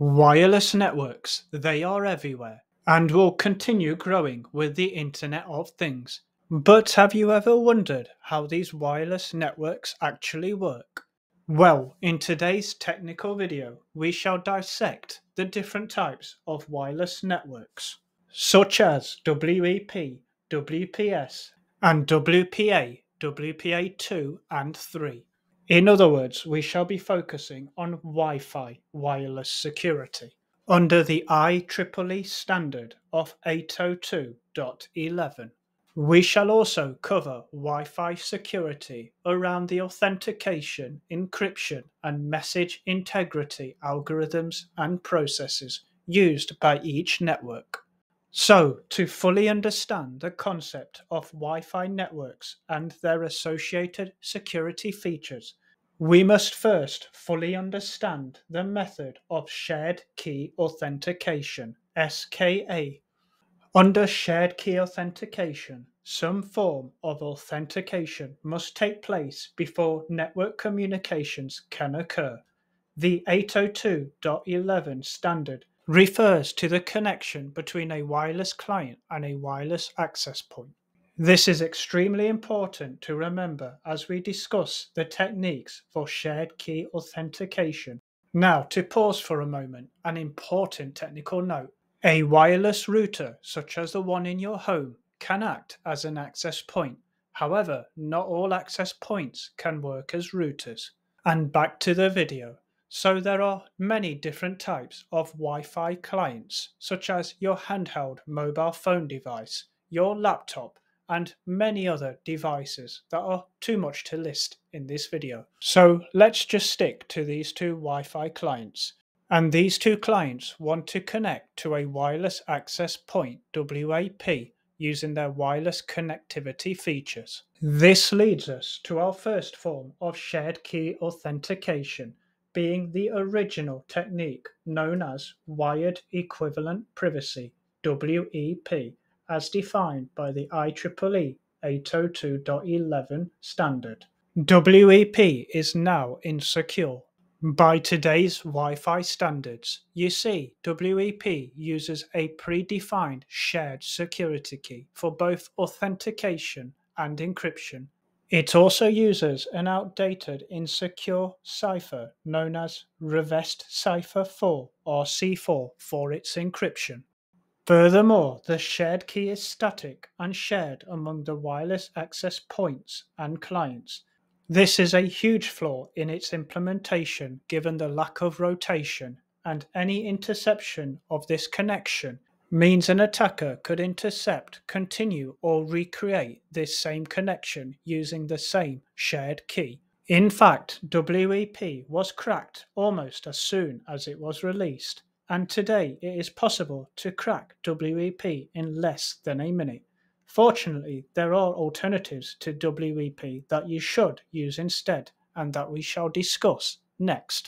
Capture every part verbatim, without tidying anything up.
Wireless networks, they are everywhere and will continue growing with the Internet of Things. But have you ever wondered how these wireless networks actually work? Well, in today's technical video, we shall dissect the different types of wireless networks, such as W E P, W P S, and W P A, W P A two and three. In other words, we shall be focusing on Wi-Fi wireless security under the I triple E standard of eight oh two dot eleven. We shall also cover Wi-Fi security around the authentication, encryption, and message integrity algorithms and processes used by each network. So, to fully understand the concept of Wi-Fi networks and their associated security features, we must first fully understand the method of Shared Key Authentication, S K A. Under Shared Key Authentication, some form of authentication must take place before network communications can occur. The eight oh two dot eleven standard refers to the connection between a wireless client and a wireless access point. This is extremely important to remember as we discuss the techniques for shared key authentication. Now, to pause for a moment, an important technical note. A wireless router, such as the one in your home, can act as an access point. However, not all access points can work as routers. And back to the video. So there are many different types of Wi-Fi clients, such as your handheld mobile phone device, your laptop, and many other devices that are too much to list in this video. So let's just stick to these two Wi-Fi clients. And these two clients want to connect to a wireless access point, W A P, using their wireless connectivity features. This leads us to our first form of shared key authentication, being the original technique known as Wired Equivalent Privacy, W E P, as defined by the I triple E eight oh two dot eleven standard. W E P is now insecure. By today's Wi-Fi standards, you see, W E P uses a predefined shared security key for both authentication and encryption. It also uses an outdated insecure cipher known as Reversed Cipher four or C four for its encryption. Furthermore, the shared key is static and shared among the wireless access points and clients. This is a huge flaw in its implementation given the lack of rotation, and any interception of this connection means an attacker could intercept, continue, or recreate this same connection using the same shared key. In fact, W E P was cracked almost as soon as it was released, and today it is possible to crack W E P in less than a minute. Fortunately, there are alternatives to W E P that you should use instead, and that we shall discuss next.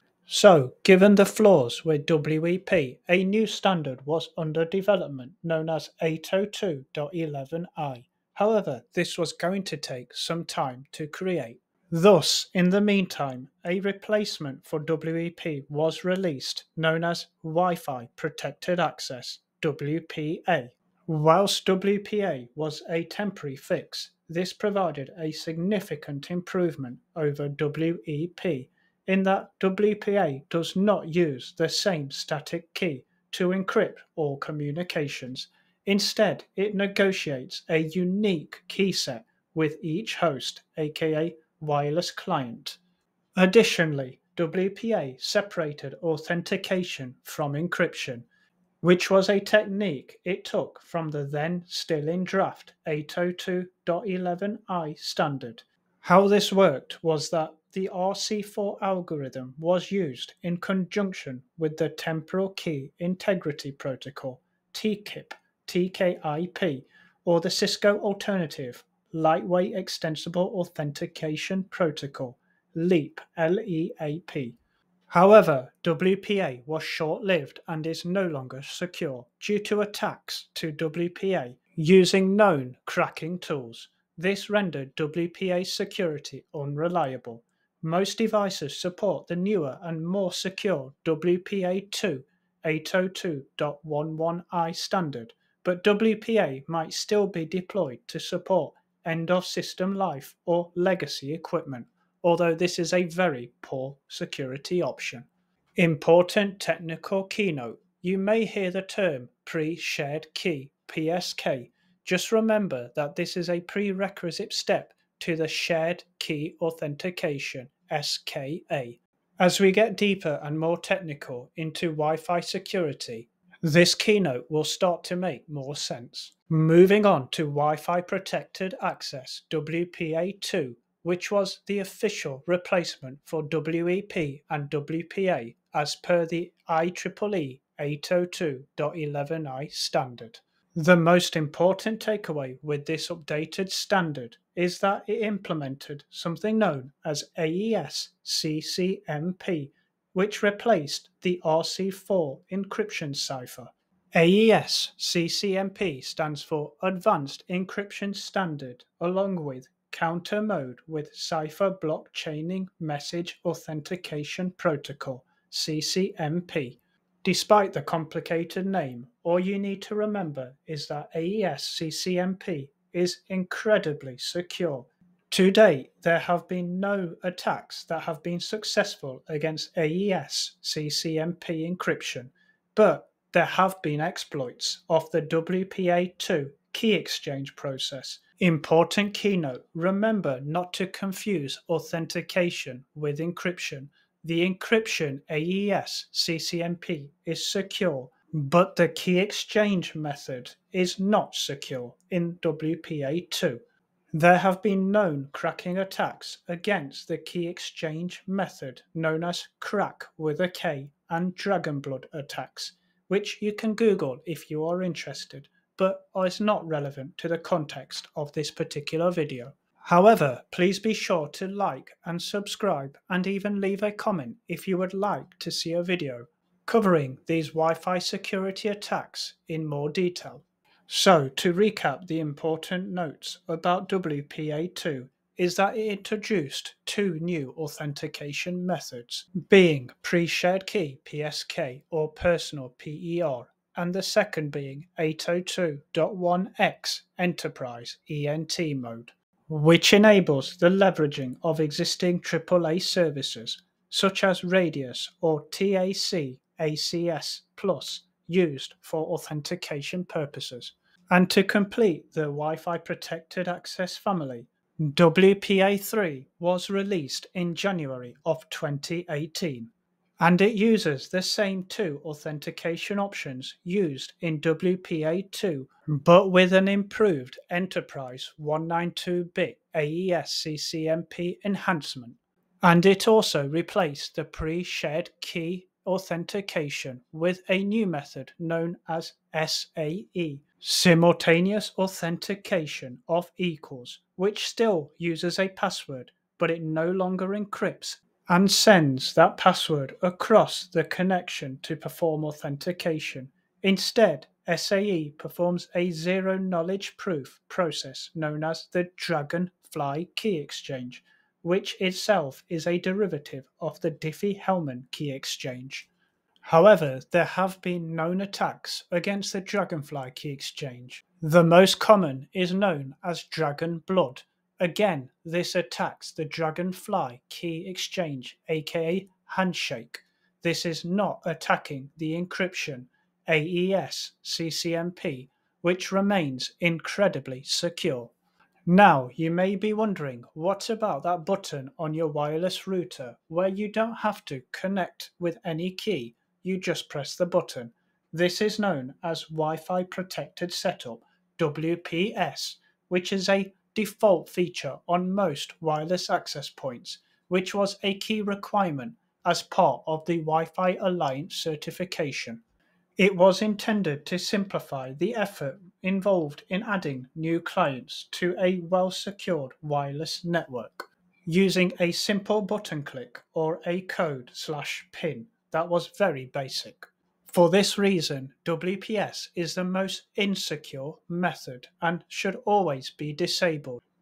So, given the flaws with W E P, a new standard was under development known as eight oh two dot eleven i. However, this was going to take some time to create. Thus, in the meantime, a replacement for W E P was released known as Wi-Fi Protected Access, W P A. Whilst W P A was a temporary fix, this provided a significant improvement over W E P in that W P A does not use the same static key to encrypt all communications. Instead, it negotiates a unique key set with each host, aka wireless client. Additionally, W P A separated authentication from encryption, which was a technique it took from the then still in draft eight oh two dot eleven i standard. How this worked was that the R C four algorithm was used in conjunction with the Temporal Key Integrity Protocol, T K I P, T K I P, or the Cisco alternative, Lightweight Extensible Authentication Protocol, LEAP, L E A P. However, W P A was short-lived and is no longer secure due to attacks to W P A using known cracking tools. This rendered W P A security unreliable. Most devices support the newer and more secure W P A two eight oh two dot eleven i standard, but W P A might still be deployed to support end-of-system life or legacy equipment, although this is a very poor security option. Important technical keynote. You may hear the term pre-shared key, P S K. Just remember that this is a prerequisite step to the shared key authentication, S K A. As we get deeper and more technical into Wi-Fi security, this keynote will start to make more sense. Moving on to Wi-Fi Protected Access, W P A two, which was the official replacement for W E P and W P A as per the I triple E eight oh two dot eleven i standard. The most important takeaway with this updated standard is that it implemented something known as A E S C C M P, which replaced the R C four encryption cipher. A E S C C M P stands for Advanced Encryption Standard, along with Counter Mode with Cipher Blockchaining Message Authentication Protocol, C C M P. Despite the complicated name, all you need to remember is that A E S C C M P is incredibly secure. To date, there have been no attacks that have been successful against A E S C C M P encryption, but there have been exploits of the W P A two key exchange process. Important keynote: remember not to confuse authentication with encryption. The encryption A E S C C M P is secure, but the key exchange method is not secure in W P A two. There have been known cracking attacks against the key exchange method known as crack with a K and Dragonblood attacks, which you can Google if you are interested, but is not relevant to the context of this particular video. However, please be sure to like and subscribe and even leave a comment if you would like to see a video covering these Wi-Fi security attacks in more detail. So, to recap the important notes about W P A two is that it introduced two new authentication methods, being pre-shared key P S K or personal P E R, and the second being eight oh two dot one x enterprise E N T mode, which enables the leveraging of existing triple A services such as Radius or T A C A C S Plus used for authentication purposes. And to complete the Wi-Fi Protected Access family, W P A three was released in January of twenty eighteen, and it uses the same two authentication options used in W P A two, but with an improved Enterprise one ninety-two bit A E S C C M P enhancement. And it also replaced the pre-shared key authentication with a new method known as S A E, Simultaneous Authentication of Equals, which still uses a password, but it no longer encrypts and sends that password across the connection to perform authentication. Instead, S A E performs a zero-knowledge proof process known as the Dragonfly Key Exchange, which itself is a derivative of the Diffie-Hellman key exchange. However, there have been known attacks against the Dragonfly key exchange. The most common is known as Dragonblood. Again, this attacks the Dragonfly key exchange, aka Handshake. This is not attacking the encryption A E S C C M P, which remains incredibly secure. Now, you may be wondering, what about that button on your wireless router where you don't have to connect with any key, you just press the button? This is known as Wi-Fi Protected Setup, W P S, which is a default feature on most wireless access points, which was a key requirement as part of the Wi-Fi Alliance certification. It was intended to simplify the effort involved in adding new clients to a well-secured wireless network, using a simple button click or a code slash pin that was very basic. For this reason, W P S is the most insecure method and should always be disabled.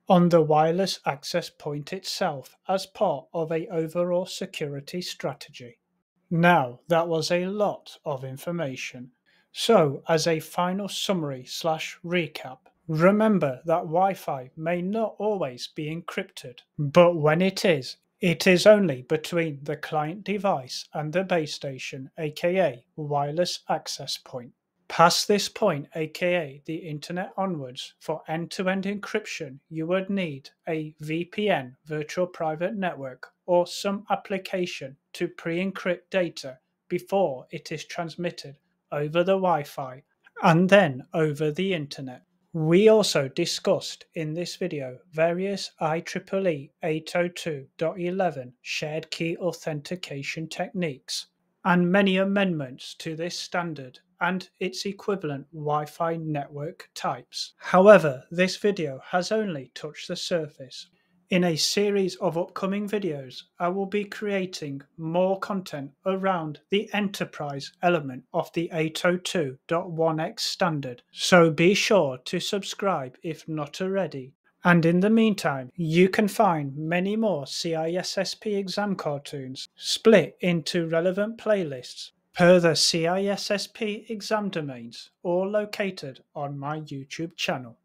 on the wireless access point itself as part of a overall security strategy. Now, that was a lot of information. So, as a final summary slash recap, remember that Wi-Fi may not always be encrypted, but when it is, it is only between the client device and the base station, aka wireless access point. Past this point, aka the internet onwards, for end-to-end encryption, you would need a V P N, virtual private network, or some application to pre-encrypt data before it is transmitted over the Wi-Fi and then over the internet. We also discussed in this video various I triple E eight oh two dot eleven shared key authentication techniques and many amendments to this standard and its equivalent Wi-Fi network types. However, this video has only touched the surface. In a series of upcoming videos, I will be creating more content around the enterprise element of the eight oh two dot one x standard, so be sure to subscribe if not already. And in the meantime, you can find many more C I S S P exam cartoons split into relevant playlists per the C I S S P exam domains, all located on my YouTube channel.